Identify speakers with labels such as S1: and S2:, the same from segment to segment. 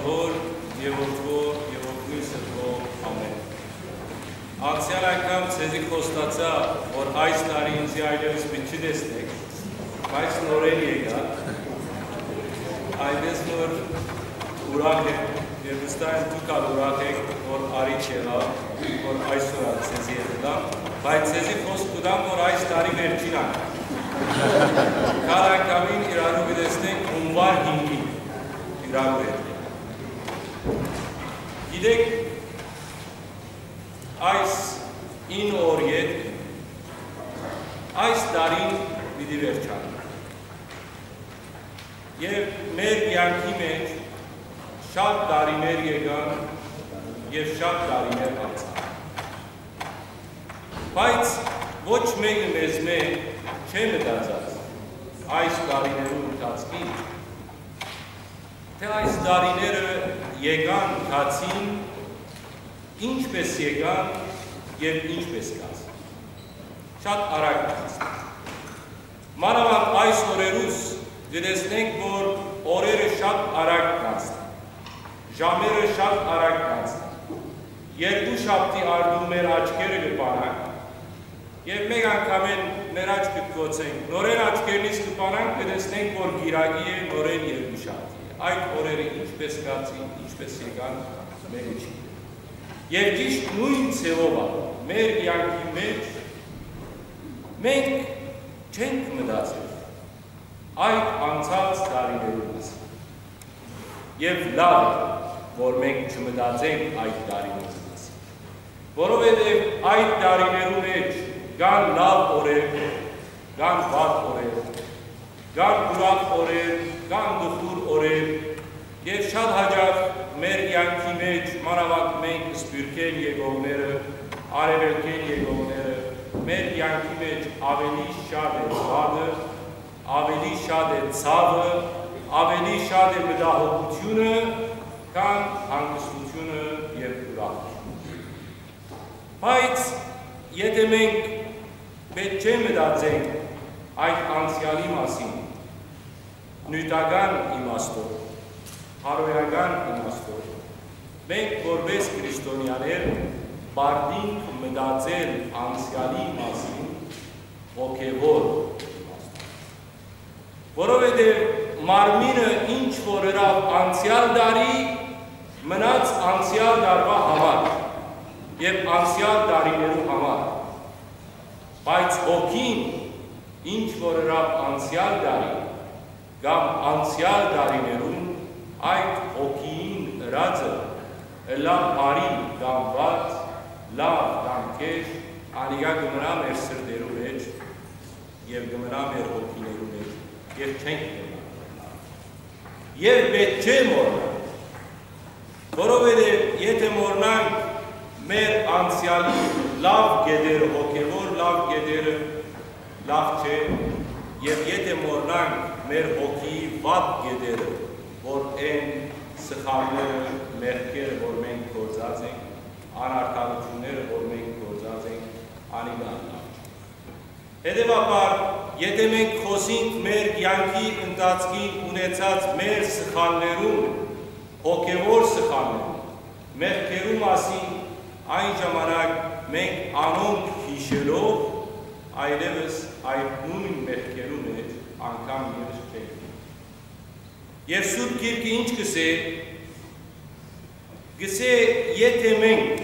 S1: հոր և որդվի սրվող ամեն։ Ակցիալ անգամ ձեզի խոստացա, որ այս տարի ինձի այլևս պիտի չտեսնեք, բայց նորեն եկա, այդպես որ ուրախ եք և վստահ եմ դուք ուրախ եք, որ արիչ եղավ, որ այսօր ձեզի եկամ, բայց ձեզի խոսք կտամ, որ այս տարի վերջին անգամ։ Կար անգամին իրարու գտեսնենք հունվար 5-ին իրարու հետ։ Գիտեք, այս 9 օր ետ այս տարին պիտի վերջանա։ Եվ մեր կյանքի մեջ շատ տարիներ եկան և շատ տարիներ անցան։ Բայց ոչ մեկը մեզ չէ մտածած այս տարիներու ընթացքին, թե այս տարիները եկան, կացին, ինչպես եկան և ինչպես կացին։ Շատ արագ կացին։ Մանավանդ այս օրերուս գտեսնենք, որ օրերը շատ արագ կացին, ժամերը շատ արագ կացին, երկու շաբթի արդու մեր աչքերը կպանանք, և մեկ անգամ են մեր աչքը կգոցենք, նորեն աչքերնից կպանանք, գտեսնենք, որ գիրագի է նորեն երկու շաբթի է։ Այդ օրերը ինչպես կացին, ինչպես եկան, մեր չի։ Եվ ճիշտ նույն ձևով մեր կյանքի մեջ մենք չենք մտածել այդ անցած տարիներու մասին։ Եվ լավ է, որ մենք չմտածենք այդ տարիներու մասին։ Որովհետև այդ տարիներու մեջ կան լավ օրեր, կան վատ օրեր, կան ուրախ օրեր, կան դխուր օրեր, և շատ հաճախ մեր կյանքի մեջ մանավանդ մենք սպյուրքեն եկողները, արևելքեն եկողները, մեր կյանքի մեջ ավելի շատ է վատը, ավելի շատ է ցավը, ավելի շատ է մտահոգությունը, քան հանգստությունը և ուրախությունը։ Բայց եթե մենք պետք չէ մտածենք այդ անցյալի մասին, նյութական իմաստով, հարոյական իմաստով, մենք որպես քրիստոնյաներ պարտինք մտածել անցյալի մասին հոգևոր իմաստով։ Որովհետև մարմինը ինչ որ ըրավ անցյալ դարի, մնաց անցյալ դարվա համար և անցյալ դարիներու համար։ Բայց հոգին ինչ որ ըրավ անցյալ դարի կամ անցյալ դարիներուն այդ հոգին ըրածը լավ բարի կամ վատ, լավ կամ կեշ, անիգա կմնա մեր սրտերու մեջ և կմնա մեր հոգիներու մեջ և չենք մնա։ Եվ պետք չէ մորնանք, որովհետև եթե մորնանք մեր անցյալի լավ գետերը, հոգևոր լավ գետերը լավ չէ, և եթե մորնանք մեր հոգիի վատ գետերը, որ են սխալները, մեղքերը, որ մենք գործած ենք, անարդարությունները, որ մենք գործած ենք, անիգան լավ չէ։ Հետևաբար, եթե մենք խոսենք մեր կյանքի ընթացքին ունեցած մեր սխալներուն, հոգևոր սխալներուն, մեղքերու մասին, այն ժամանակ մենք անոնք հիշելով, այլևս այդ նույն մեղքերու մեջ անգամ ևս չենք։ Եվ Սուրբ Գիրքը ինչ գսե, գսե եթե մենք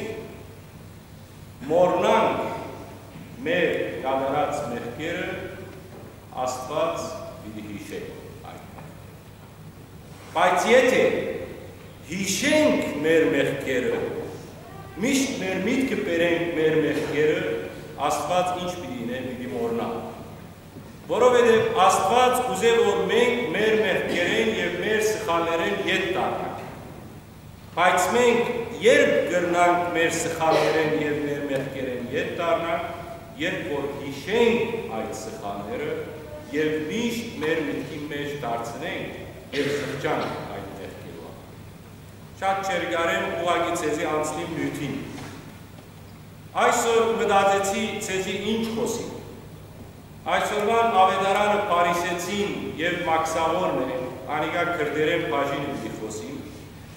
S1: մորնանք մեր կատարած մեղքերը, Աստված պիտի հիշե այդ։ Բայց եթե հիշենք մեր մեղքերը, միշտ մեր միտքը բերենք մեր մեղքերը, Աստված ինչ պիտի ինե, պիտի մորնա։ Որովհետև Աստված ուզե, որ մենք մեր մեղքերեն և մեր սխալներեն ետ տառնանք։ Բայց մենք երբ կրնանք մեր սխալներեն և մեր մեղքերեն ետ տառնանք, երբ որ հիշենք այդ սխալները և միշտ մեր միտքի մեջ դարձնենք և զղջանք այդ մեղքերով։ Շատ չերգարեմ ուղղակի ցեզի անցնիմ նյութին։ Այսօր մտածեցի ցեզի ինչ խոսի։ Այսօրվան ավետարանը Փարիսեցին և մաքսավորն են, անիգա քրդերեն բաժին պիտի խոսին,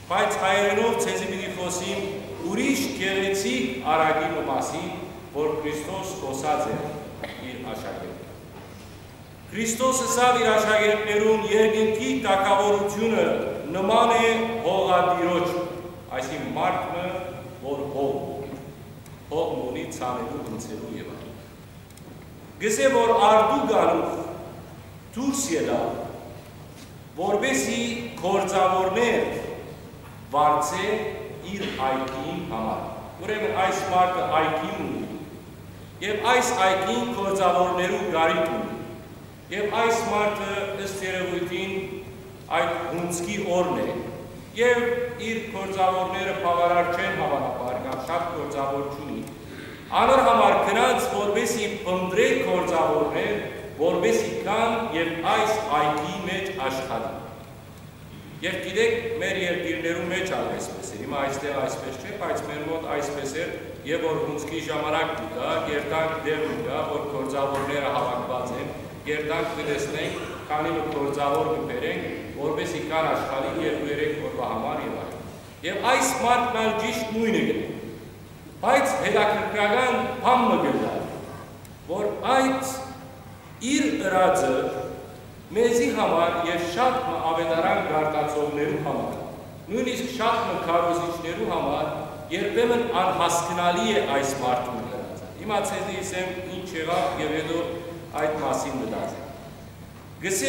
S1: բայց հայերենով ցեզի պիտի խոսիմ ուրիշ գեղեցիկ արագի մասին, որ Քրիստոս խոսած է իր աշակերտներին։ Քրիստոսը սավ իր աշակերտներուն երկինքի տակավորությունը նման է հողադիրոջ, այսինքն մարդը, որ հողն ունի ցանելու, ընծելու եւ այլն։ Գսե որ արդու գանուխ դուրս ելա, որբեսի գործավորներ վարձե իր այգին համար։ Ուրեմն այս մարդը այգին ունի, եւ այս այգին գործավորներու գարիք ունի, եւ այս մարդը ըստ երևույթին այդ հունցքի օրն է, եւ իր գործավորները բավարար չեն հավանաբար կամ շատ գործավոր չունի, անոր համար գնաց, որբեսի փնտրե գործավորներ, որբեսի կան եւ այս այգի մեջ աշխատի։ Եվ գիտեք, մեր երկիրներում մեջ այսպես է, հիմա այստեղ այսպես չէ, բայց մեր մոտ այսպես է, եւ որ հունցքի ժամանակ կա, երտանք դեր կա, որ գործավորները հավաքված են, երտանք կտեսնենք, քանի որ գործավոր կբերենք, որբեսի կան աշխարհի 2-3 օրվա համար եւ այլն։ Եվ այս մարդն ճիշտ նույնը գնի։ Բայց հետաքրքրական բանը գտա, որ այդ իր ըրածը մեզի համար եւ շատ ավետարան գարտացողներու համար, նույնիսկ շատ քարոզիչներու համար երբեմն անհասկանալի է այս մարդու ըրածը։ Հիմա ցեզի ասեմ ինչ եղավ եւ հետո այդ մասին մտածեմ։ Գսե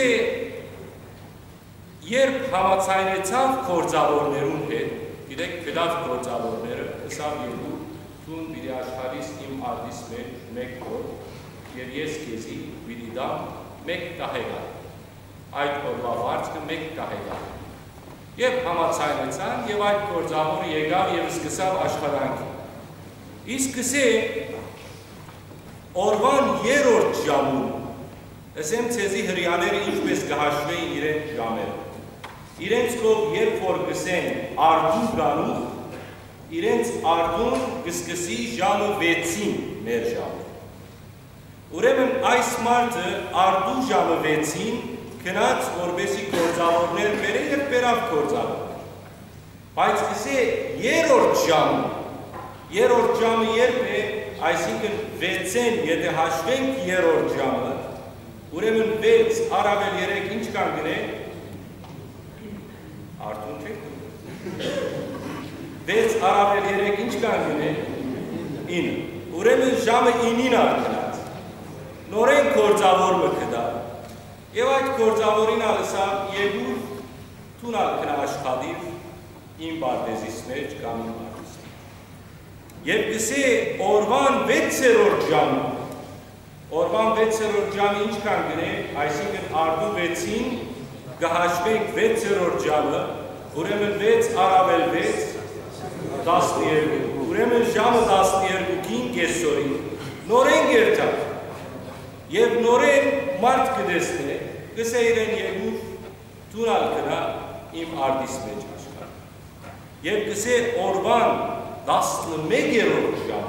S1: երբ համացայնեցավ գործավորներուն հետ, գիտեք, գտավ գործավորները, ըսավ երկու, տուն պիտի աշխարհիս իմ արդիս մեջ մեկ օր, եւ ես քեզի պիտի դամ մեկ կահեգան։ Այդ օրվա վարձքը մեկ կահեգան։ Եվ համացայնեցան, եւ այդ գործավորը եկավ եւ սկսավ աշխատանքի։ Իսկ գսե օրվան 3-րդ ժամում, ասեմ ցեզի հրյաները ինչպես կհաշվեին իրենց ժամերը։ Իրենց կով երբ որ գսեն արդու գանուխ, իրենց արդուն կսկսի ժամը 6-ին մեր ժամը։ Ուրեմն այս մարդը արդու ժամը 6-ին գնաց, որբեսի գործավորներ բերե եւ բերավ գործավորներ։ Բայց գսե 3-րդ ժամը երբ է, այսինքն 6-ին, եթե հաշվենք 3-րդ ժամը, ուրեմն 6 առավել 3 ինչ կան գնենք, արդուն չեք 6 առավել 3 ինչ կան գնենք, 9, ուրեմն ժամը 9-ին արկնած, նորեն գործավոր մը կդա, և այդ գործավորին ալսավ եգուր թուն արկնա աշխատիր իմ բարտեզիս մեջ կամ իմ բարտեզիս մեջ։ Եվ գսե օրվան 6-րդ ժամը, Օրվան 6-րդ ժամը ինչ կան գնենք, այսինքն արդու 6-ին կհաշվենք 6-րդ ժամը, ուրեմն 6 առավել 6, 12, ուրեմն ժամը 12-ին կեսօրին, նորեն գերտավ, և նորեն մարդ կդեսնե, գսե իրեն եգուր տունալ կնա իմ արդիս մեջ աշխարհ։ Եվ գսե օրվան 11-րդ ժամը,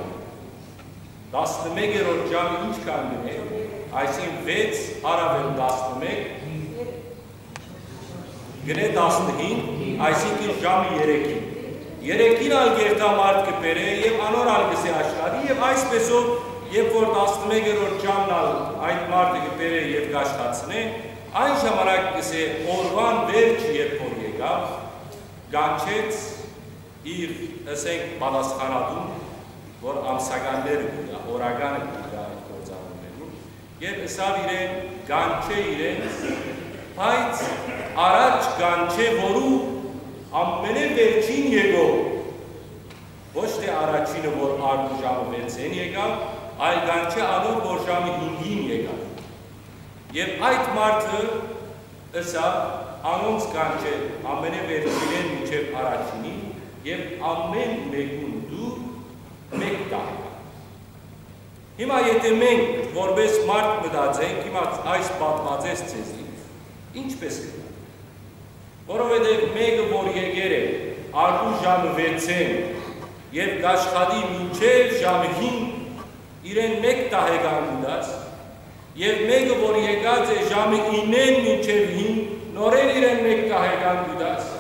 S1: 11-րդ ժամը ինչ կան գնենք, այսին 6 առավել 11, գնե 15, այսինքն ժամը 3-ին։ 3-ին ալ գերտա մարդ կպերը և անոր ալ գսե աշխարհի և այսպեսով, երբ որ 11-րդ ժամն ալ այդ մարդը կպերը և կաշխացնե, այն ժամանակ գսե օրվան վերջ երբ որ եկավ, գանչեց իր, ասենք, պատասխանատուն, որ ամսականները կուտա, օրականը կուտա այդ գործավորներում, և ըսավ իրեն գանչե իրենց, բայց առաջ գանչե, որու ամենե վերջին եկով, ոչ թե առաջինը, որ արդու ժամը 6-ին եկավ, այլ գանչե անոր, որ ժամը 5-ին եկավ։ Եվ այդ մարդը ըսավ անոնց գանչե ամենե վերջինեն մինչև առաջինին, և ամեն մեկուն դու մեկ տահեկան։ Հիմա եթե մենք որպես մարդ մտածենք, հիմա այս պատմածես ցեզի, ինչպես կգա։ Որովհետև մեկը որ եկեր է արդու ժամը 6-ին եւ կաշխատի մինչև ժամը 5, իրեն մեկ տահեկան ուտած, եւ մեկը որ եկած է ժամը 9-ին մինչև 5, նորեն իրեն մեկ տահեկան ուտած,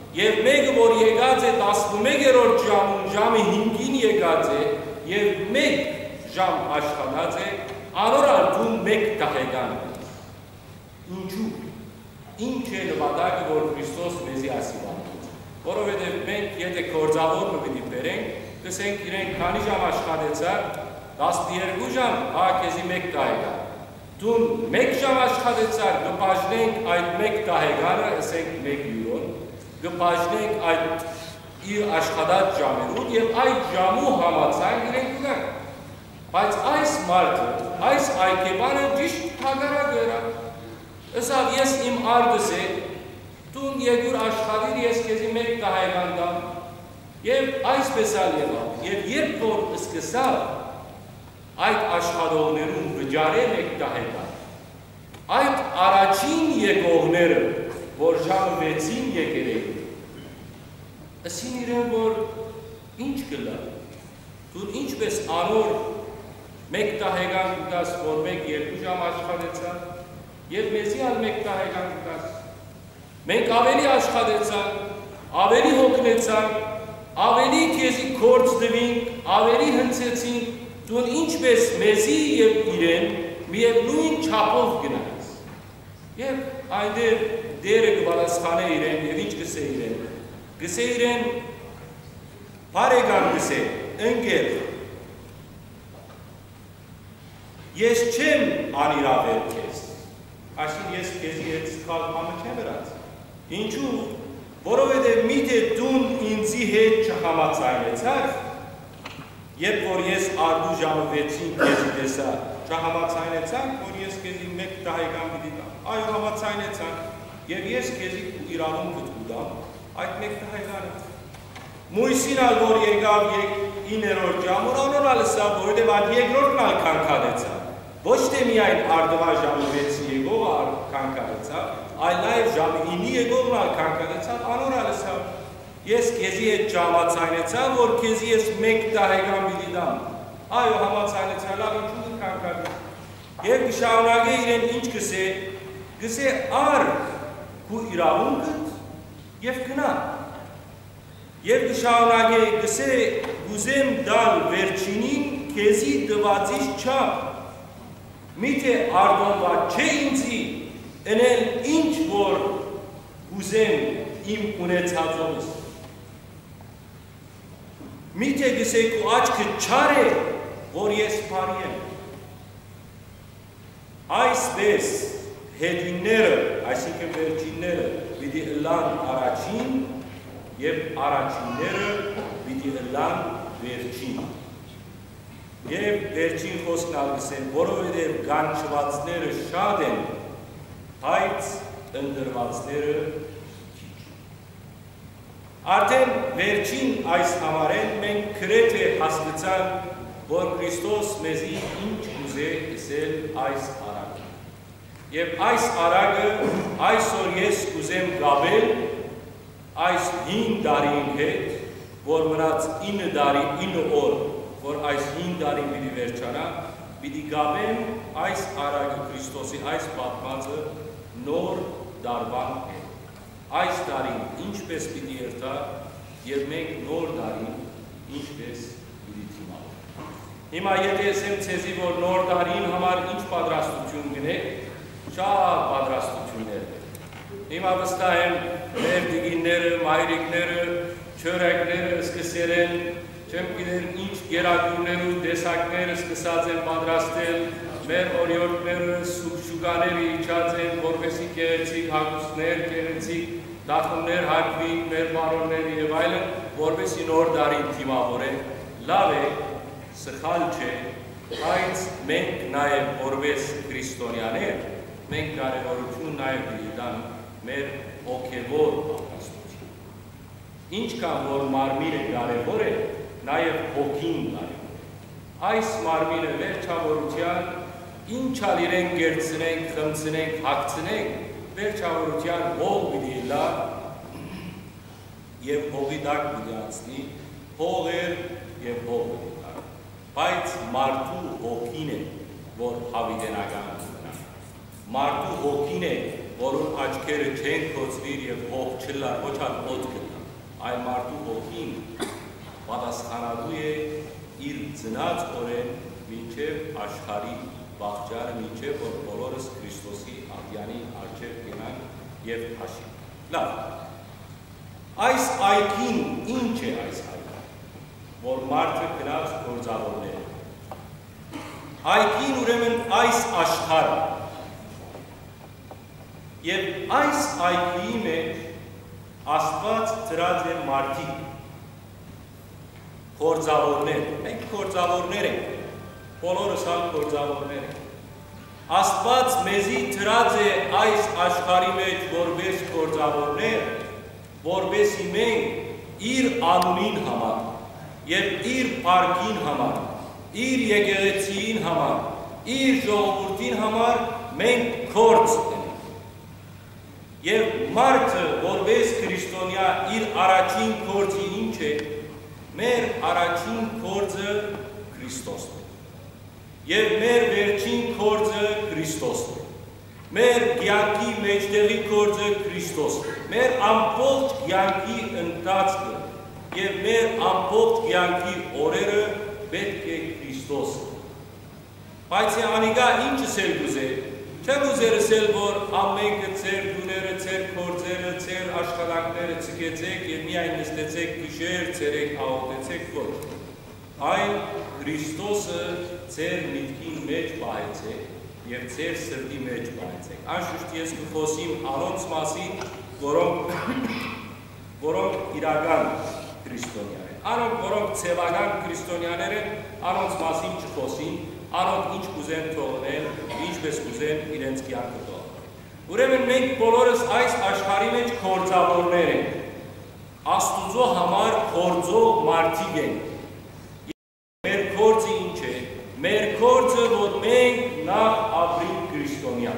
S1: Եվ մեկը, որ եկած է 11-րդ ժամում, ժամի 5-ին եկած է, և 1 ժամ աշխատած է, անորալ դու 1 տաղեգան ես։ Ինչու։ Ինչ է նպատակը, որ Քրիստոս մեզի ասի բանից։ Որովհետև մենք, եթե գործավորը պիտի բերենք, կսենք իրենք քանի ժամ աշխատեցար, 12 ժամ, քեզի 1 տաղեգան։ Դու 1 ժամ աշխատեցար, կպաշնենք այդ 1 տաղեգանը, ասենք 1 յուրոն, կպաշնենք այդ իր աշխատած ժամերուն և այդ ժամու համացայն իրենք ունենք։ Բայց այս մարդը, այս այգեպանը ճիշտ թագարակ երա։ Ասավ, ես իմ արդս է, դուն եկուր աշխատիր, ես կեզի 1 տաղեգան դամ, և այսպես ալ եղավ, և երբ որ սկսավ այդ աշխատողներուն վճարել 1 տաղեգան, այդ առաջին եկողները, որ ժամը 6-ին եկել էին, ասին իրեն, որ ինչ կլա, դուն ինչպես անոր 1 տաղեգան կտաս, որ 1-2 ժամ աշխատեցան, և մեզի ալ 1 տաղեգան կտաս։ Մենք ավելի աշխատեցան, ավելի հոգնեցան, ավելի կեզի կորց դվինք, ավելի հնցեցինք, դուն ինչպես մեզի և իրեն միևնույն չափով գնաց։ Եվ այնտեղ դերը կպատասխանե իրեն և ինչ կսե իրեն։ Կսե իրեն, բարեկամ կսե, ընկեր, ես չեմ անիրավել քեզ, այսին ես քեզի հետ սխալ բանը չեմ վրած։ Ինչու, որովհետև միթե դուն ինձի հետ չհամաձայնեցար, երբ որ ես արդու ժամը 6-ին քեզի տեսա, չհամաձայնեցան, որ ես քեզի 1 տաղեգան պիտի տամ, այո համաձայնեցան, և ես քեզի իրավունք կտամ այդ 1 տաղեգանը։ Մույսին ալ որ եկավ 9-րդ ժամուր անորալ սա, որովհետև այդ 2-րդն ալ քանքադեցա։ Ոչ թե միայն արդվա ժամը 6-ի եկողը քանքադեցա, այլ նաև ժամը 9-ի եկողն ալ քանքադեցա, անորալ սա։ Ես քեզի հետ չհամաձայնեցա, որ քեզի ես 1 տաղեգան պիտի տամ։ Այո, համաձայնեցա, լավ ինչու քանքադի։ Եվ կշարունակե իրեն ինչ կսե, կսե առ քու իրավունքդ և գնա։ Եվ կշարունակե կսե գուզեմ դալ վերջինին քեզի տվածից չափ։ Միթե արդոնվա չէ ինձի ընել ինչ որ գուզեմ իմ ունեցածովս։ Միթե կսե քու աչքը չար է, որ ես բարի եմ։ Այսպես հետինները, այսինքն վերջինները պիտի ըլլան առաջին և առաջինները պիտի ըլլան վերջին։ Եվ վերջին խոսքն ալգսեն, որովհետև գանչվածները շատ են, բայց ընդրվածները քիչ։ Արդեն վերջին այս համարեն մենք քրեթե հասկացանք, որ Քրիստոս մեզի ինչ ուզե ասել այս արագը։ Եվ այս արագը այսօր ես կուզեմ գաբել այս 5 տարին հետ, որ մնաց 9 օր, որ այս 5 տարին պիտի վերջանա, պիտի գաբեմ այս արագը Քրիստոսի այս պատմածը նոր դարվան հետ։ Այս տարին ինչպես պիտի երթա և մենք նոր տարին ինչպես պիտի թիմալ։ Հիմա եթե ասեմ ցեզի, որ նոր տարին համար ինչ պատրաստություն գնեք, շատ պատրաստություններ։ Հիմա վստահ եմ մեր դիգինները, մայրիկները, չորեքները սկսել են, չեմ գիտեր ինչ գերագուրներ ու տեսակներ սկսած են պատրաստել, մեր օրիորդները շուկաները իջած են, որպեսի գեղեցիկ հագուստներ, գեղեցիկ դախումներ հագվին, մեր բարոնները և այլն, որպեսի նոր տարին թիմավորեն։ Լավ է, սխալ չէ, բայց մենք նաև որպես քրիստոնյաներ, մենք կարևորություն նաև պիտի տանք մեր հոգևոր պատրաստություն։ Ինչքան որ մարմինը կարևոր է, նաև հոգին կարևոր է։ Այս մարմինը վերջավորության ինչ ալ իրենք գերցնենք, խմցնենք, հագցնենք, վերջավորության հող պիտի լա և հողի տակ պիտի անցնի, հողեր և հող պիտի տակ։ Բայց մարդու հոգին է, որ հավիտենական մնա։ Մարդու հոգին է, որում աչքերը չեն կոծվիր և հող չլար, ոչ ալ ոտ գտնա, այլ մարդու հոգին պատասխանատու է իր ծնած օրեն մինչև աշխարհի վաղճարը, մինչև որ բոլորս Քրիստոսի ատյանի առջև կենանք և հաշիվենք։ Լավ, այս այգին ինչ է այս այգին, որ մարդը գնաց գործավորները։ Այգին ուրեմն այս աշխարհը և այս այգիի մեջ Աստված դրած է մարդիկ, գործավորներ, մենք գործավորներ ենք, բոլորս ալ գործավորներ ենք։ Աստված մեզի դրած է այս աշխարհի մեջ որպես գործավորներ, որպեսզի մենք իր անունին համար և իր փառքին համար, իր եկեղեցին համար, իր ժողովրդին համար մենք գործ ենք։ Եվ մարդը, որպես քրիստոնյա, իր առաջին գործը ինչ է, մեր առաջին գործը Քրիստոսն է։ Եվ մեր վերջին գործը Քրիստոսն է։ Մեր կյանքի մեջտեղի գործը Քրիստոսն է։ Մեր ամբողջ կյանքի ընթացքը և մեր ամբողջ կյանքի օրերը պետք է Քրիստոսն։ Բայց անիկա ինչս էլ գուզե, չեմ ուզեր ասել, որ ամենքը ձեր դուները, ձեր գործերը, ձեր աշխատանքները ցկեցեք և միայն նստեցեք գիշեր, ցերեկ աղոթեցեք, ոչ։ Այլ Քրիստոսը ձեր միտքի մեջ պահեցեք և ձեր սրտի մեջ պահեցեք։ Անշուշտ ես կխոսիմ անոնց մասին, որոնք իրական քրիստոնյաներ են։ Անոնք, որոնք ցեղական քրիստոնյաներ են, անոնց մասին չխոսին, անոնք ինչ կուզեն թողնել, ինչպես կուզեն իրենց կյանքը թողնել։ Ուրեմն մենք բոլորս այս աշխարհի մեջ գործավորներ ենք, Աստուծո համար գործող մարդիկ ենք։ Մեր գործը ինչ է։ Մեր գործը, որ մենք նախ ապրենք քրիստոնյա։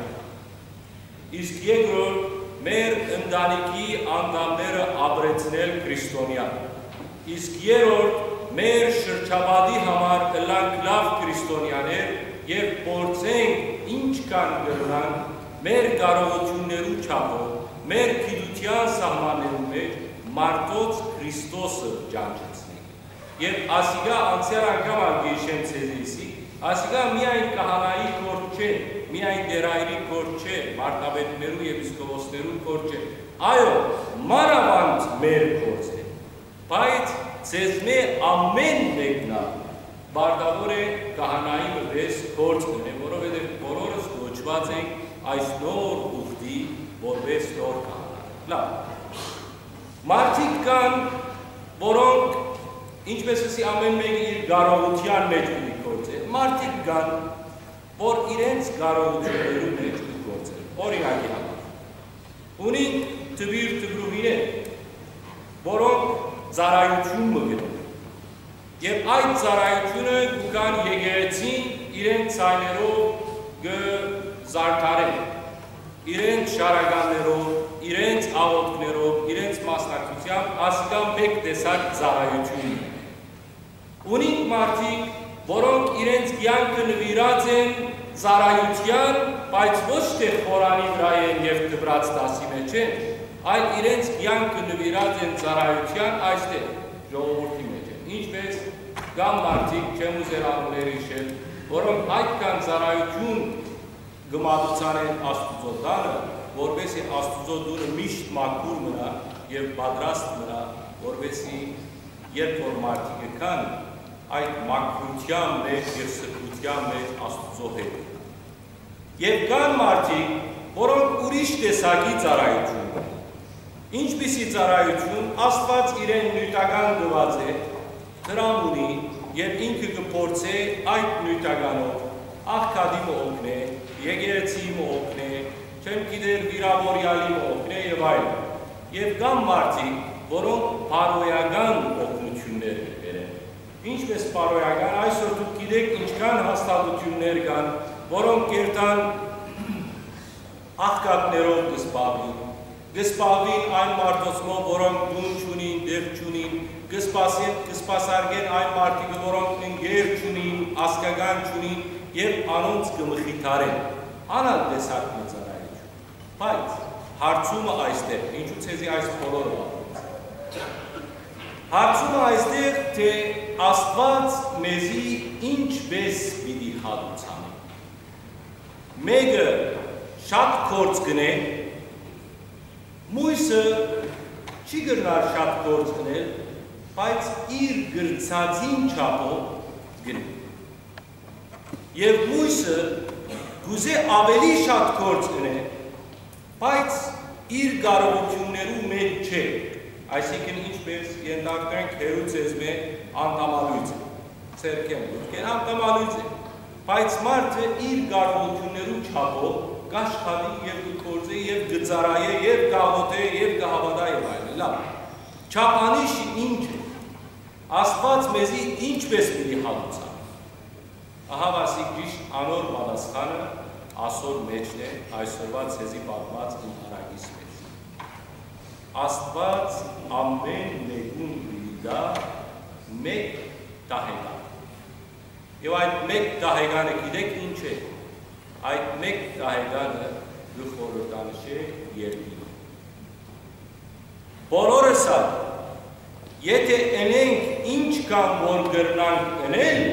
S1: Իսկ երկրորդ, մեր ընտանիքի անդամները ապրեցնել քրիստոնյա։ Իսկ երրորդ, մեր շրջապատի համար ըլանք լավ քրիստոնյաներ և փորձենք ինչքան կրնանք մեր կարողություններու չափով, մեր գիտության սահմաններու մեջ մարդոց Քրիստոսը ճանաչեցնենք։ Եվ ասիկա անցյալ անգամ անգիշեմ ցեզիսի, ասիկա միայն կահանայի գործ չէ, միայն դերայրի գործ չէ, մարտաբետներու և իսկովոսներու գործ չէ, այո, մանավանդ մեր գործ է, բայց ձեզմե ամեն մեկնա բարտավոր է կահանայի մվես գործ կնե, որովհետև բոլորս կոչված ենք այս նոր ուխտի որպես նոր կահանա։ Լավ, մարդիկ կան, որոնք, ինչպես ասի ամեն մեկը իր կարողության մեջ ունի գործել, մարդիկ կան, որ իրենց կարողություններու մեջ ու գործել, օրինակի համար։ Ունին տվիր տվրուհիներ, որոնք ծառայություն մգնում։ Եվ այդ ծառայությունը կան եկեղեցին իրենց ցայներով կզարդարեն, իրենց շարականներով, իրենց աղոթքներով, իրենց մասնակցությամբ, ասիկա մեկ տեսակ ծառայություն։ Ունին մարդիկ, որոնք իրենց կյանքը նվիրած են ծառայության, բայց ոչ թե խորանի վրա են և դպրաց դասի մեջ են, այլ իրենց կյանքը նվիրած են ծառայության այստեղ, ժողովրդի մեջ են։ Ինչպես կան մարդիկ, չեմ ուզեր անուններ հիշել, որոնք այդքան ծառայություն գմատուցան են Աստուծո տանը, որպեսզի Աստուծո դուրը միշտ մաքուր մնա և պատրաստ մնա, որպեսզի երբ որ մարդիկը կան, այդ մաքրության մեջ և սրբության մեջ Աստուծո հետ։ Եվ կան մարդիկ, որոնք ուրիշ տեսակի ծառայություն են։ Ինչպիսի ծառայություն, Աստված իրեն նույնական գված է, դրամ ունի և ինքը կփորձե այդ նույնականով աղքատի մօգնե, եկեղեցի մօգնե, չեմ գիտեր վիրավորյալի մօգնե և այլն։ Եվ կան մարդիկ, որոնք բարոյական օգնություններ կբերեն։ Ինչպես բարոյական, այսօր դուք գիտեք ինչքան հաստատություններ կան, որոնք կերտան աղքատներով կզբաղվին այն մարդոցմով, որոնք դուն չունին, դեղ չունին, կսպասարկեն այն մարդիկը, որոնք ընկեր չունին, ասկական չունին և անոնց կմխիթարեն, անալ տեսակ մեծարայություն։ Բայց հարցումը այստեղ, ինչու ցեզի այս բոլորը հարցումը այստեղ, թե Աստված մեզի ինչպես պիտի հատուցանի։ Մեկը շատ գործ գնե, մույսը չի գրնար շատ գործ գնել, բայց իր գրծածին չափով գնե։ Եվ մույսը գուզե ավելի շատ գործ գնե, բայց իր կարողություններու մեջ չէ, այսինքն ինչպես ենթադրենք հերուց էզմե անդամալույց է, ցերկեմ դուրքեն անդամալույց է, բայց մարդը իր կարողություններու չափով կաշխատի եւ գործի եւ գծարայե եւ գաղութե եւ գահավատա եւ այլն, լավ։ Չափանիշը ինչ է։ Աստված մեզի ինչպես պիտի հատուցանի։ Ահա վասիկ ճիշտ անոր պատասխանը ասոր մեջն է այսօրվա ցեզի պատմած իմ հարագիս մեջ։ Աստված ամեն մեկուն պիտի դա մեկ դահեգան։ Եվ այդ մեկ դահեգանը գիտեք ինչ է։ Այդ մեկ դահեգանը գխորհրդանիշ է երկինը։ Բոլորս եթե ընենք ինչ կամ որ գրնանք ընել,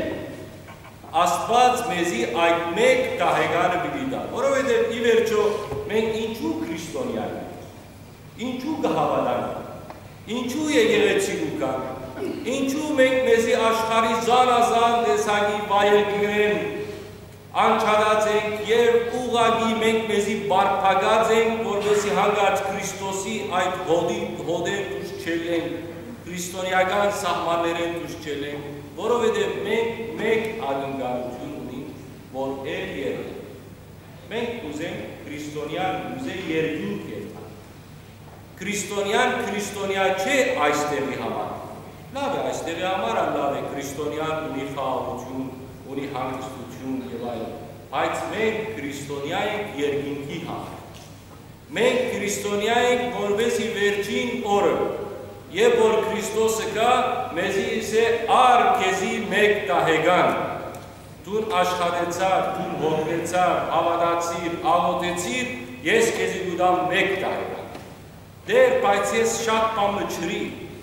S1: Աստված մեզի այդ մեկ դահեգանը պիտի տա, որովհետև ի վերջո մենք ինչու քրիստոնյանք, ինչու կհավատանք, ինչու եկեղեցի կանք, ինչու մենք մեզի աշխարհի զանազան տեսակի վայելքներեն անչադած ենք եւ ուղղակի մենք մեզի բարփակած ենք, որովհետեւ հանգած Քրիստոսի այդ հոդեն դուրս չելենք, քրիստոնեական սահմաններեն դուրս չելենք, որովհետեւ մենք մեկ ակնկալություն ունենք, որ երբ մենք ուզենք քրիստոնյան ուզե երկինք երթանք։ Քրիստոնյան քրիստոնյա չէ այստեղի համար։ Լավ է, այստեղի համար լավ է, քրիստոնյան ունի խաղաղություն, ունի հանգստություն եւ այլն, բայց մենք քրիստոնյա ենք երկինքի համար։ Մենք քրիստոնյա ենք, որովհետեւ վերջին օրը եւ որ Քրիստոսը կա, մեզի իսե ար քեզի մեկ դահեգան։ Դուն աշխատեցար, դուն հոգնեցար, հավատացիր, աղոթեցիր, ես քեզի կուտամ մեկ դահեգան։ Դեր, բայց ես շատ բան մչրի։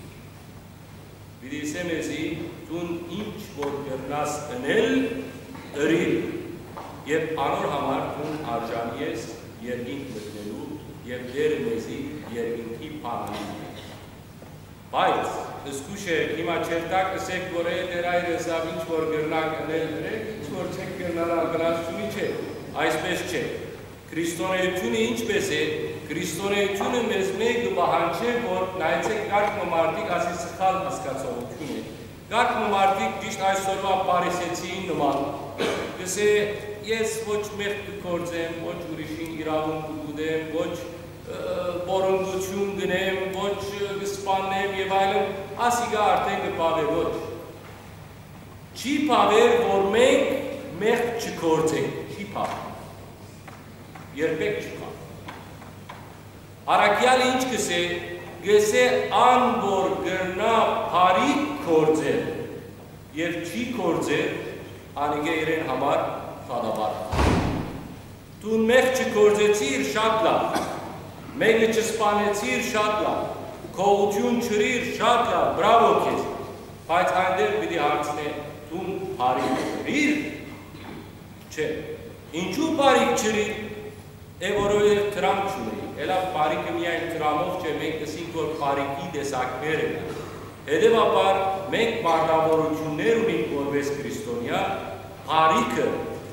S1: Պիտի իսե մեզի, դուն ինչ որ կրնաս ընել, ըրիլ, եւ անոր համար դուն արժանի ես երկինք մտնելու եւ դեր մեզի երկինքի բանալու։ Բայց, ըսկուշ է, հիմա չերտակ ըսեք, որ է դեր այր ըսավ ինչ որ գրնակ ընել դրեք, ինչ որ չեք գրնալ անգնացունի չէ, այսպես չէ։ Քրիստոնեությունը ինչպես է, քրիստոնեությունը մեզ մեկ բահանչ է, որ նայեցեք կարգ մմարդիկ ասի սխալ հասկացողություն է։ Կարգ մմարդիկ ճիշտ այսօրվա պարիսեցիին նման, կսե ես ոչ մեղք կգործեմ, ոչ ուրիշին իրավունք կգուտեմ, ոչ բորոնգություն գնեմ, ոչ կսպանեմ եւ այլն, ասիգա արդեն կպավեր ոչ։ Չի պավեր, որ մենք մեղք չգործենք, չի պավեր։ Երբեք չպավեր։ Արաքյալը ինչ կսե, գսե ան որ գրնա բարիք գործել եւ չի գործել, անիգե իրեն համար խադաբար։ Դու մեղք չգործեցիր շատ լավ։ Մեկը չսպանեցիր շատ լավ, քողություն չրիր շատ լավ, բրավո քեզ, բայց այնտեղ պիտի հարցնե, դու բարիք չրիր, չէ, ինչու բարիք չրիր, որովհետև տրամ չունեի, էլա բարիքը միայն տրամով չէ, մենք կսինք, որ բարիքի տեսակներ են, հետևաբար մենք պարտավորություններ ունենք որպես քրիստոնյա, բարիքը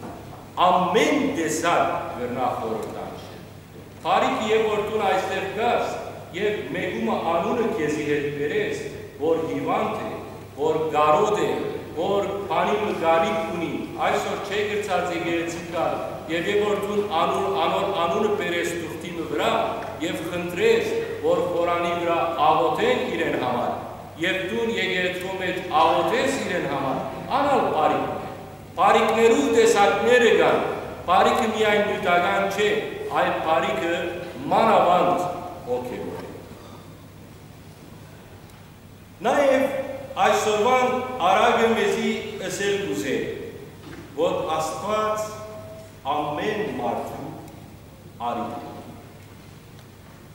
S1: ամեն տեսակ գրնա խորհրդանիշ է։ Բարիքը եւ որ դու այստեղ գաս եւ մեկումը անունը քեզի հետ բերես, որ հիվանդ է, որ գարոտ է, որ բանի մգարիք ունի, այսօր չէ գրծած եկեղեցի կար, եւ որ դու անունը բերես թուղթի վրա եւ խնդրես, որ Ղուրանի վրա աղոթեն իրեն համար, եւ դու եկեղեցու մեջ աղոթես իրեն համար, անալ բարիք։ Բարիքներու տեսակները կան, բարիքը միայն նյութական չէ, այլ բարիքը մանավանդ հոգևոր է։ Նաև այսօրվան արագը մեզի ըսել կուզե, որ Աստված ամեն մարդու արի։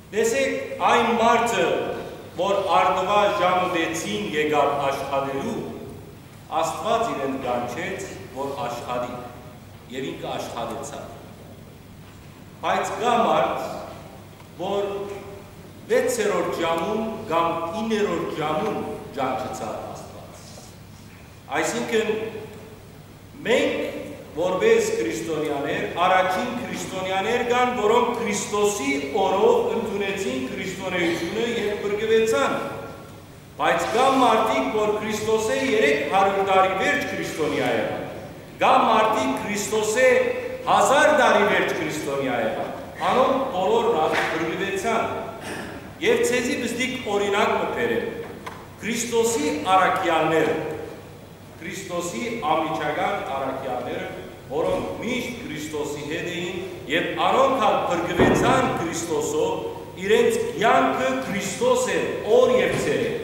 S1: Տեսեք այն մարդը, որ արդվա ժամը 6-ին եկավ աշխատելու, Աստված իրեն կանչեց, որ աշխատի, և ինքը աշխատեցավ։ Բայց կա մարդ, որ 6-րդ ժամում կամ 9-րդ ժամում ջանչեցավ Աստված։ Այսինքն, մենք որպես քրիստոնյաներ, առաջին քրիստոնյաներ կան, որոնք Քրիստոսի օրով ընդունեցին քրիստոնեությունը և բրգվեցան։ Բայց կա մարդիկ, որ Քրիստոսե 300 տարի վերջ քրիստոնյա եղան։ Կա մարդիկ Քրիստոսե 1000 տարի վերջ քրիստոնյա եղան։ Անոնք բոլորն բրգվեցան։ Եվ ցեզի բզդիկ օրինակ մբերեմ։ Քրիստոսի առաքյալները, Քրիստոսի ամիջական առաքյալները, որոնք միշտ Քրիստոսի հետ էին և անոնք հալ բրգվեցան Քրիստոսով, իրենց կյանքը Քրիստոս է օր և ցերեկ։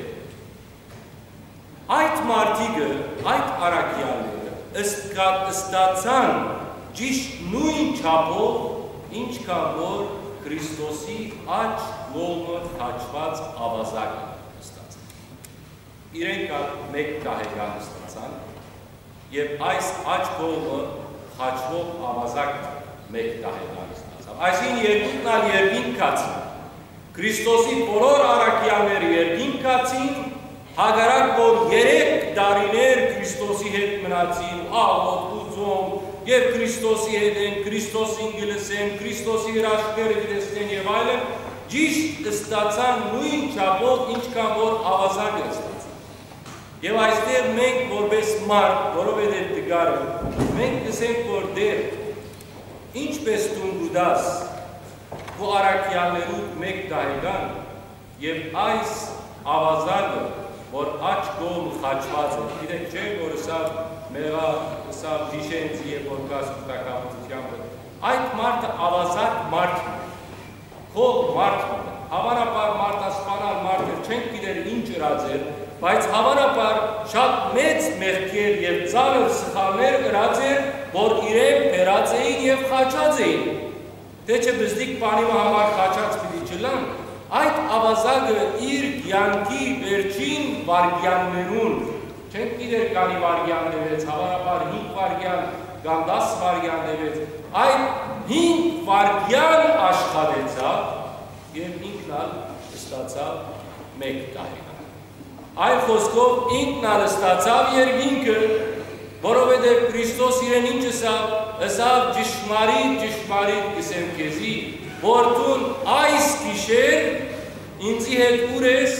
S1: Այդ մարդիկը, այդ առաքյալները ստացան ճիշտ նույն չափով, ինչքան որ Քրիստոսի աջ կողմը խաչված ավազակը ստացան։ Իրենք մեկ դահեկան ստացան և այս աջ կողմը խաչվող ավազակը մեկ դահեկան ստացան։ Այսին երկինքն ալ երկինք կացին։ Քրիստոսի բոլոր առաքյալները երկինք կացին, հագարակ որ 3 տարիներ Քրիստոսի հետ մնացին, աղոտ, ուզում, և Քրիստոսի հետ են, Քրիստոսին գլսեն, Քրիստոսի հրաշքները գլսեն և այլն, ճիշտ ստացան նույն չափով, ինչքան որ ավազակը ստացան։ Եվ այստեղ մենք որպես մարդ, որովհետև դգարը, մենք կսենք, որ դեր, ինչպես տուն գուդաս, ու առաքյալներուտ մեկ դահեկան, և այս ավազակը, որ աջ կողմ խաչված է, գիտեք չէ, որ սավ մեղա, սավ դիշենցի է, որ կաս ուտակավությունյանը, այդ մարդը ավազակ մարդն է, խող մարդն է, հավանապար մարդասպանալ մարդեր չենք գիտեր ինչ ըրած էր, բայց հավանապար շատ մեծ մեղքեր և ծանր սխալներ ըրած էր, որ իրեն բերած էին և խաչած էին, թե չէ բզդիկ պանիմը համար խաչած պիտի չլան, այդ ավազակը իր կյանքի վերջին վարգյաններուն, չենք գիտեր կանի վարգյան դևեց, հավանապար 5 վարգյան կամ 10 վարգյան դևեց, այդ 5 վարգյան աշխատեցավ և ինքնալ ստացավ մեկ դահեկան։ Այլ խոսքով ինքնալ ստացավ երկինքը, որովհետև Քրիստոս իրեն ինչ ըսավ ճշմարիտ կսեմ քեզի, որ դու այս գիշեր ինձի հետ ուր ես,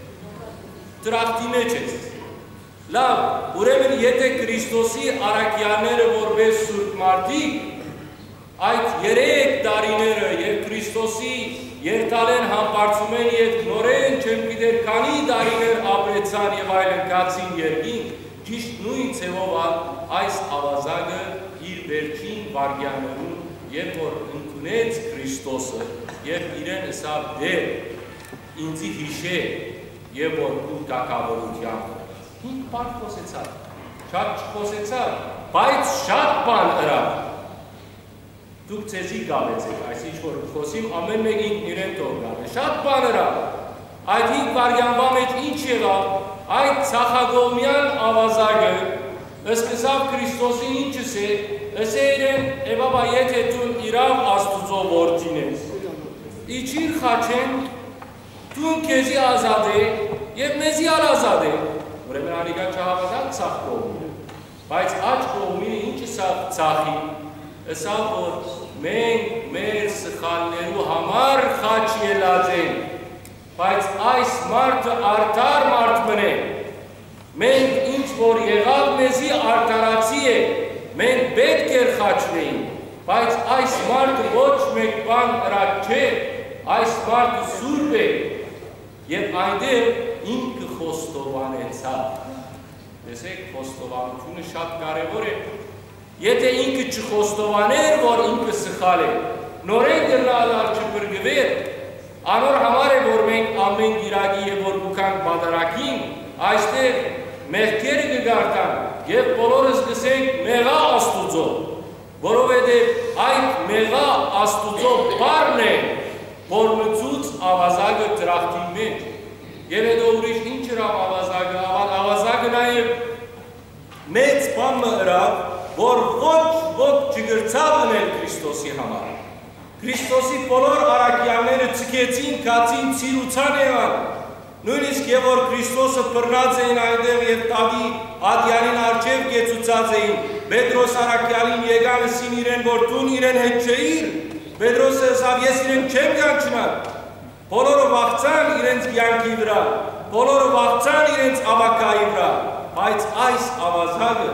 S1: տրախտի մեջ ես։ Լավ, ուրեմն եթե Քրիստոսի առաքյալները որպես սուրբ մարդիկ, այդ 3 տարիները և Քրիստոսի երթալեն համբարձում են և նորեն չեմ գիտեր քանի տարիներ ապրեցան և այլն կացին երկինք, ճիշտ նույն ցևով այս ավազակը իր վերջին վարգյաններուն երբ որ ընդունեց Քրիստոսը և իրեն ըսավ դեր, ինձի հիշե և որ ու տակավորության 5 բան խոսեցավ, շատ չխոսեցավ, բայց շատ բան ըրավ։ Դուք ցեզի գավեցեք, այս ինչ որ խոսիմ ամեն մեկին իրեն թող գավե, շատ բան ըրավ, այդ 5 վարգյանվա մեջ ինչ եղավ, այդ ցախագողմյան ավազակը ըսկսավ Քրիստոսին ինչս է, ըսե իրեն, էբաբա եթե դուն իրավ Աստուծո որդին ես, իչիր խաչեն, դուն քեզի ազատ է և մեզի ալ ազատ է, ուրեմն անիկա չհավատակ ցախ կողմին, բայց աջ կողմին ինչ ըսավ ցախի, ըսավ որ մենք մեր սխալներու համար խաչ ելած ենք, բայց այս մարդը արդար մարդ մնե, մենք ինչ որ եղավ մեզի արդարացի է, մենք պետք էր խաչվեին, բայց այս մարդը ոչ մեկ բան ըրած չէ, այս մարդը սուրբ է, և այնտեղ ինքը խոստովանեցավ։ Տեսեք, խոստովանությունը շատ կարևոր է, եթե ինքը չխոստովաներ, որ ինքը սխալ է, նորեն դրնալար չբրգվեր, անոր համար է, որ մենք ամեն գիրագի և որ կուքանք բադարակին, այստեղ մեղքերը կգարտան և բոլորս կսենք մեղա Աստուծո, որովհետև այդ մեղա Աստուծո բառն է, որ մցուց ավազագը տրախտի մեջ, և հետո ուրիշ ինչ հրավ ավազագը, ավազագը նաև մեծ բամը հրավ, որ ոչ չգրցավ ունել Քրիստոսի համար։ Քրիստոսի բոլոր առակյանները ցկեցին, կացին, ցիրուցան եղան։ Նույնիսկ եւ որ Քրիստոսը բռնած էին այնտեղ եւ տավի ադյանին արջև կեցուցած էին, Պետրոս առակյալին եկան ասին իրեն, որ դուն իրեն հետ չէիր, Պետրոսը ասավ, ես իրեն չեմ կյանչնալ, բոլորը վախցան իրենց կյանքի վրա, բոլորը վախցան իրենց ավակայի վրա, բայց այս ավազագը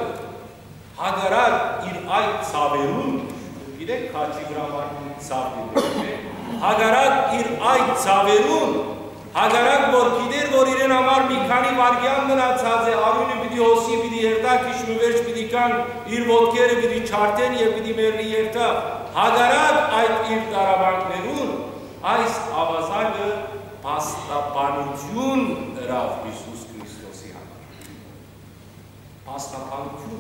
S1: հագարակ իր այդ ցավերուն, գիտեք քաչի վրա մարդու ցավը, հագարակ իր այդ ցավերուն, հագարակ որ գիտեր, որ իրեն համար մի քանի վարգյան մնացած է, արույնը պիտի հոսի, պիտի երտա, քիչն ու վերջ պիտի կան, իր ոտքերը պիտի չարտեն և պիտի մերնի երտա, հագարակ այդ իր տարաբանքներուն, այս ավազագը պաստապանություն հրավ Հիսուս Քրիստոսի համար։ Պաստապանություն։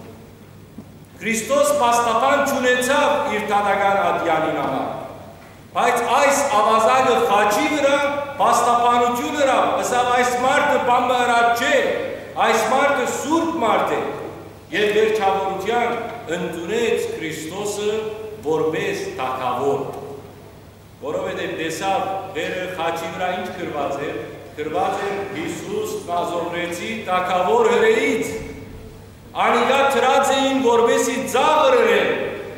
S1: Քրիստոս պաստապան չունեցավ իր տադական ադյանին համար, բայց այս ավազագը խաչի վրա պաստապանություն հրավ, ասավ այս մարդը բամը հրավ չէ, այս մարդը սուրբ մարդ է, և վերջավորության ընդունեց Քրիստոսը որպես թագավոր, որովհետև տեսավ վերը խաչի վրա ինչ գրված էր Հիսուս Նազորեցի թագավոր հրեից, անիգա թրած էին որպեսի ձավը հրեն,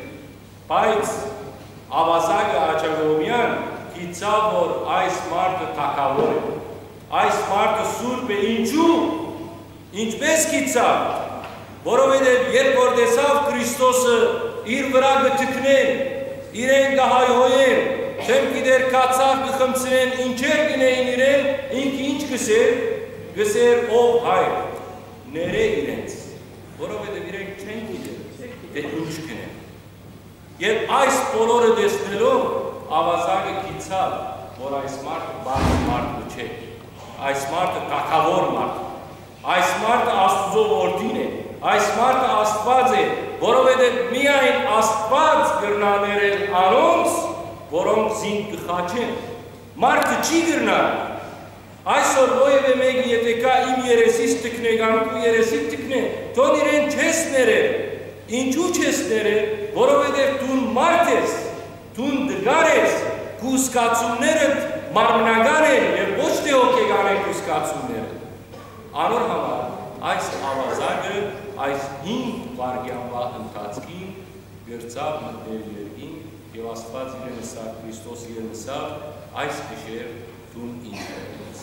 S1: բայց ավազագը Աչագոմյան գիտավ, որ այս մարդը թագավոր է, այս մարդը սուրբ է, ինչու, ինչպես գիտավ, որովհետև երբ որ տեսավ Քրիստոսը իր վրա գտքնեն, իրեն գահայհոյեն, չեմ գիտեր կացավ կխմցնեն, ինչեր գնեին իրեն, ինքը ինչ գսեր ով հայր, ները իրենց, որովհետև իրենք չեն գիտեր, թե ինչ գնեն։ Եվ այս բոլորը տեսնելով, ավազագը գիտավ, որ այս մարդը բարդ մարդը չէ, այս մարդը թագավոր մարդ, այս մարդը Աստծո որդին է, այս մարդը Աստված է, որովհետև միայն Աստված գրնա ներել անոնց, որոնք զինք կխաչեն, մարդը չի գրնա, այսօր ովևէ մեկը եթե կա իմ երեսից տկնե, գանքու երեսից տկնե, թող իրեն չես ներել, ինչու չես ներել, որովհետև դու մարդ ես, դու դգար ես, քու զգացումներդ մարմնական են և ոչ թե հոգեկան են քու զգացումները։ Անոր համար այս ավազագը այս 5 վարգյանվա ընթացքին գրծավ մտնել երկին և Աստված իրեն ըսավ, Քրիստոս իրեն ըսավ, այս գիշեր դու ինձ ես։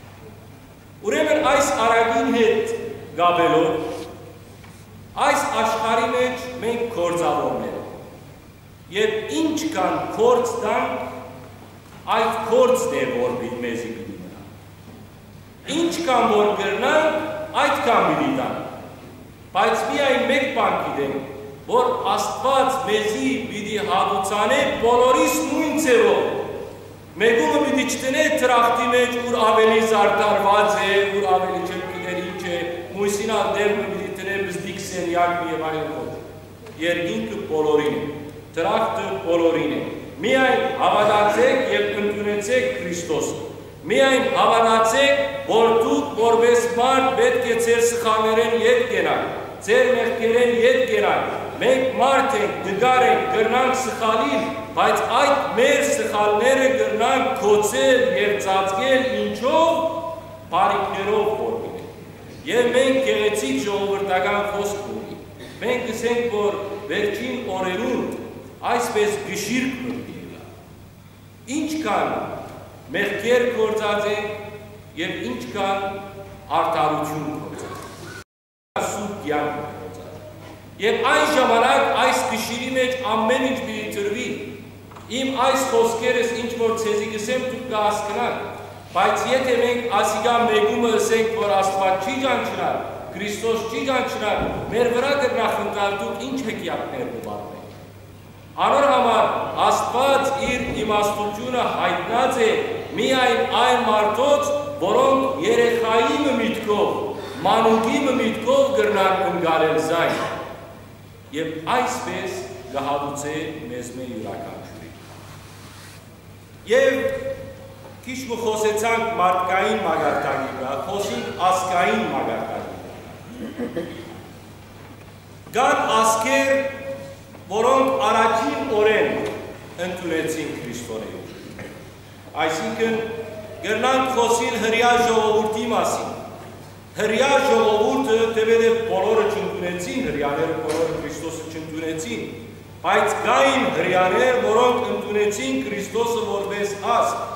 S1: Ուրեմն այս արագին հետ գաբելով, այս աշխարհի մեջ մենք գործավորներ և ինչ կան կորց տանք, այդ կորցն է, որ մեզի պիտի մնա։ Ինչ կան, որ գրնանք, այդ կան պիտի տանք։ Բայց միայն մեկ բան գիտենք, որ Աստված մեզի պիտի հատուցանե բոլորիս նույն ձևով։ Մեկումը պիտի չտնե տրախտի մեջ, ուր ավելի զարդարված է, ուր ավելի չգիտեր ինչ է, մույսինալ դերմը պիտի տնե բզդիկ սենյակ և այլ կոտ։ Երկինքը բոլորին է, տրախտը բոլորին է։ Միայն հավատացեք և ընդունեցեք Քրիստոսը։ Միայն հավատացեք, որ դուք որպես մարդ պետք է ձեր սխալներեն ետ կենաք, ձեր մեղքերեն ետ կենաք։ Մենք մարդ ենք, դգար ենք, գրնանք սխալին, բայց այդ մեր սխալները գրնանք քոցել և ծածկել ինչով, բարիքներով որ գնենք։ Եվ մենք գեղեցիկ ժողովրդական խոսք ունի։ Մենք գսենք, որ վերջին օրերուն այսպես գշիրք մտի ելա։ Ինչ կան մեղքեր գործած ենք և ինչ կան արդարություն գործած։ Սուրբ կյանք գործած։ Եվ այս ժամանակ այս գշիրի մեջ ամեն ինչ պիտի տրվի։ Իմ այս խոսքերս ինչ որ ցեզի գսեմ դուք կհասկանաք, բայց եթե մենք ասիգա մեկումը ասենք, որ Աստված չի ճանչնալ, Քրիստոս չի ճանչնալ, մեր վրա կգնախնդալ դուք ինչ հեքիաթներ կվարվեք։ Անոր համար Աստված իր իմաստությունը հայտնած է միայն այն մարդոց, որոնք երեխայի միտքով, մանուկի միտքով գրնան ընկալել զայն։ Եվ այսպես կհատուցե մեզ մեր յուրաքանչյուրին։ Եվ քիչ խոսեցանք մարդկային մագարտակի վրա, խոսենք ազգային մագարտակի վրա։ Կան ազգեր, որոնք առաջին օրեն ընդունեցին Քրիստոսին։ Այսինքն գրնանք խոսիլ հրյա ժողովուրդի մասին։ Հրյա ժողովուրդը թեպետև բոլորը չընդունեցին, հրյաները բոլորը Քրիստոսը չընդունեցին, բայց կային հրյաներ, որոնք ընդունեցին Քրիստոսը որպես ազգ։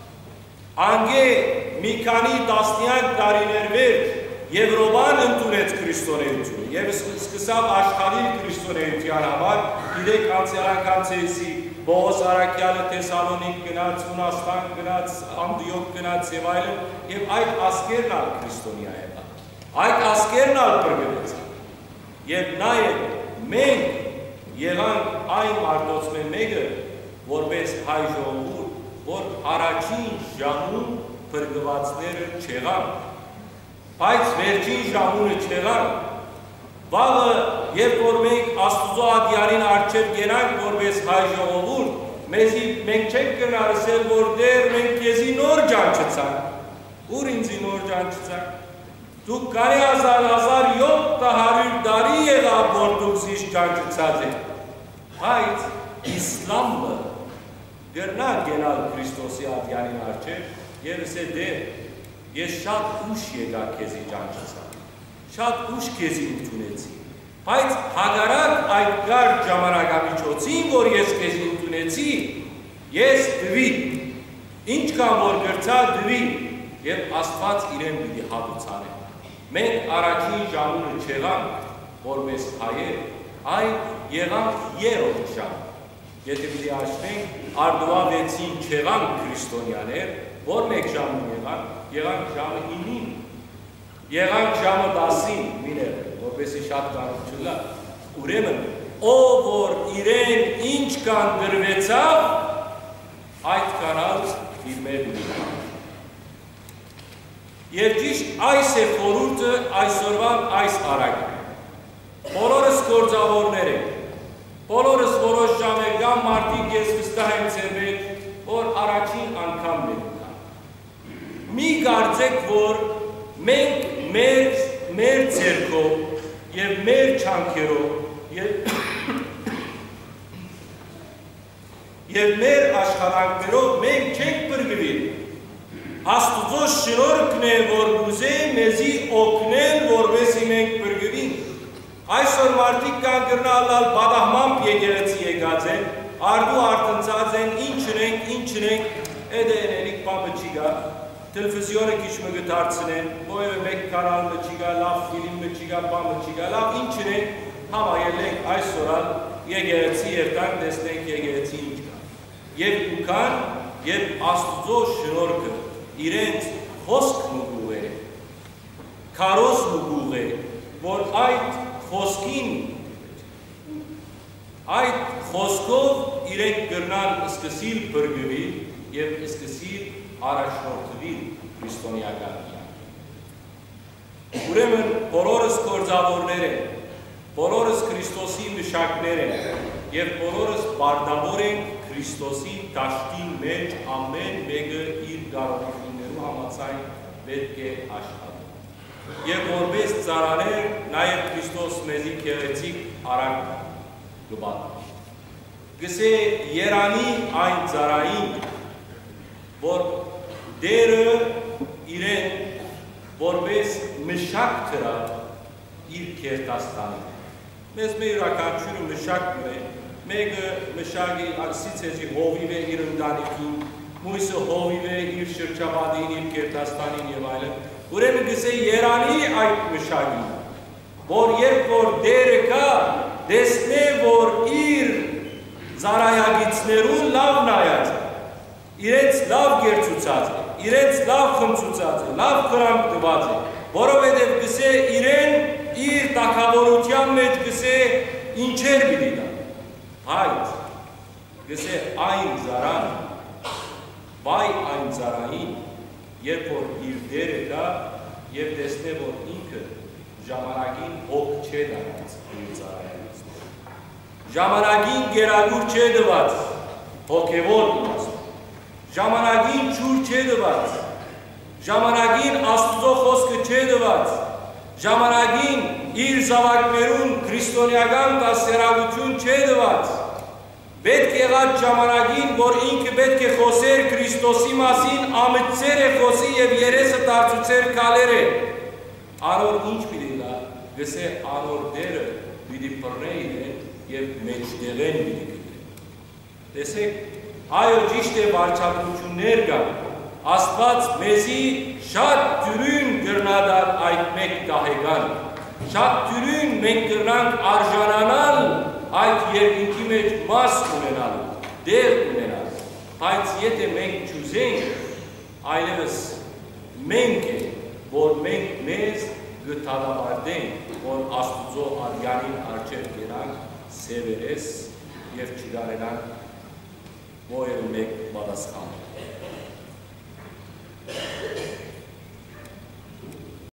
S1: Անգե մի քանի տասնյակ տարիներ վերջ Եվրոպան ընդունեց քրիստոնեությունը եւ սկսավ աշխարհի քրիստոնեության համար, իրեք անցերանքանցեի Բողոս Արաքյալը Թեսալոնիկ գնաց, Հունաստան գնաց, Անդիոք գնաց եւ այլն, եւ այդ ազգերն ալ քրիստոնյա եղան։ Այդ ազգերն ալ բրգեցան։ Եվ նաեւ մենք եղանք այն մարդոցն մեկը, որպես հայ ժողովուրդ, որ առաջին ժամում բրգվածները չեղան, բայց վերջին ժամունը չեղան։ Վաղը, երբ որ մենք Աստուծո ադյարին առջև գնանք որպես հայ ժողովուրդ, մենք չենք կնարսել, որ դեռ մենք քեզի նոր ջանչեցանք։ Ուր ինձի նոր ջանչեցանք։ Դուք կարի 1700 տարի եղավ, որ դուք զիշ ջանչեցած եք։ Բայց իսլամը գրնա գնալ Քրիստոսի ադյարին առջև եւ ասե դեր, ես շատ ուշ եկա քեզի ջանչեցա, շատ ուշ քեզի ընդունեցի, բայց հագարակ այդ գար ժամանակամիջոցին, որ ես քեզի ընդունեցի, ես դվի, ինչքան որ գրծա դվի, եւ Աստված իրեն պիտի հատուցանե։ Մենք առաջին ժամունը չեղանք, որպես հայեր, այլ եղանք երրորդ ժամ։ Եթե պիտի աշխենք, արդուա 6-ին չեղանք քրիստոնյաներ, որ մեկ ժամում եղանք ժամը 9-ին, եղանք ժամը 10-ին, միներ, որպեսի շատ կարող չլա, ուրեմն, ով որ իրեն ինչ կան գրվեցավ, այդ կանալ իր մեր լիհան։ Եվ ճիշտ այս է խորուրդը այսօրվան այս արագը։ Բոլորս գործավորներ ենք, բոլորս որոշ ժամերգան մարդիկ ես վստահ եմ ձերմեջ, որ առաջին անգամ ներկան։ Մի կարծեք, որ մենք մեր ձերքով և մեր չանքերով և մեր աշխատանքներով մենք չենք բրգվիլ։ Աստուծո շնորհքն է, որ ուզե մեզի օգնել, որպեսզի մենք բրգվենք։ Այսօր մարդիկ կան գրնալալ բադահմամբ եկեղեցի եկած են, արդու արտնծած են, ինչ ունենք, էդե էնելիք բամը չի գա, տելևիզիոնը քիչ մը գտարցնեն, ովևէ մեկ կանալ մը չի գա, լավ ֆիլմ մը չի գա, բամը չի գա, լավ ինչ ունենք, համայելենք այսօրալ եկեղեցի եւ տան տեսնենք եկեղեցի ինչ կա։ Եվ ուքան, երբ Աստուծո շնորհքը իրենց խոսքն ուղղ է, քարոզն ուղղ է, որ այդ խոսքով իրենք գրնան սկսիլ բրգվիլ և սկսիլ առաջնորդվիլ քրիստոնեական կյանքի։ Ուրեմն բոլորս գործավորներ են, բոլորս Քրիստոսի մշակներ են և բոլորս պարտավոր են Քրիստոսի դաշտի մեջ ամեն մեկը իր կարողություններու համաձայն պետք է աշխատել։ Եվ որպես ծառաներ, նաև Քրիստոս մեզի գեղեցիկ արագ գբատի։ Գսե երանի այն ծառային, որ դերը իրեն որպես մշակ թրա իր կերտաստանի։ Մեզ մեր յուրաքանչյուրը մշակն է, մեկը մշակի սիցեզի հովիվ է իր ընտանիքին, մույսը հովիվ է իր շրջապատին, իր կերտաստանին և այլն։ Ուրեմն գսե երանի այդ մշակին, որ երբ որ դերը կա, դեսնե, որ իր ծառայագիցներուն լավ նայած է, իրենց լավ գերծուցած է, իրենց լավ խմծուցած է, լավ կրանք տված է, որովհետև գսե իրեն իր տակավորության մեջ գսե ինչեր պիտի դա, բայց գսե այն ծառան, վայ այն ծառային, երբ որ իր դերը կա և տեսնե, որ ինքը ժամանակին հոգ չէ դարած իր ծառայից։ Ժամանակին գերագուր չէ դված հոգևոր իմաստով։ ժամանակին ջուր չէ դված, ժամանակին Աստծո խոսքը չէ դված, ժամանակին իր զավակներուն քրիստոնեական դասերակցություն չէ դված, պետք եղած ժամանակին, որ ինքը պետք է խոսեր Քրիստոսի մասին, ամեցեր է խոսի և երեսը դարձուցեր կալեր է, անոր ինչ պիտի լա, գսե անոր դերը պիտի պրնե իրեն և մեջտեղեն պիտի գտրեն։ Տեսեք, այո ճիշտ է վարչապետություններ կան, Աստված մեզի շատ դյուրին գրնադար այդ մեկ դահեգան, շատ դյուրին մենք գրնանք արժանանալ այդ երկինքի մեջ մաս ունենալ, դեր ունենալ, բայց եթե մենք չուզենք, այլևս մենք է, որ մենք մեզ գտադավարդենք, որ Աստուծո արյանին արջև գերանք, սևերես և չգարենանք, որ մեկ պատասխան։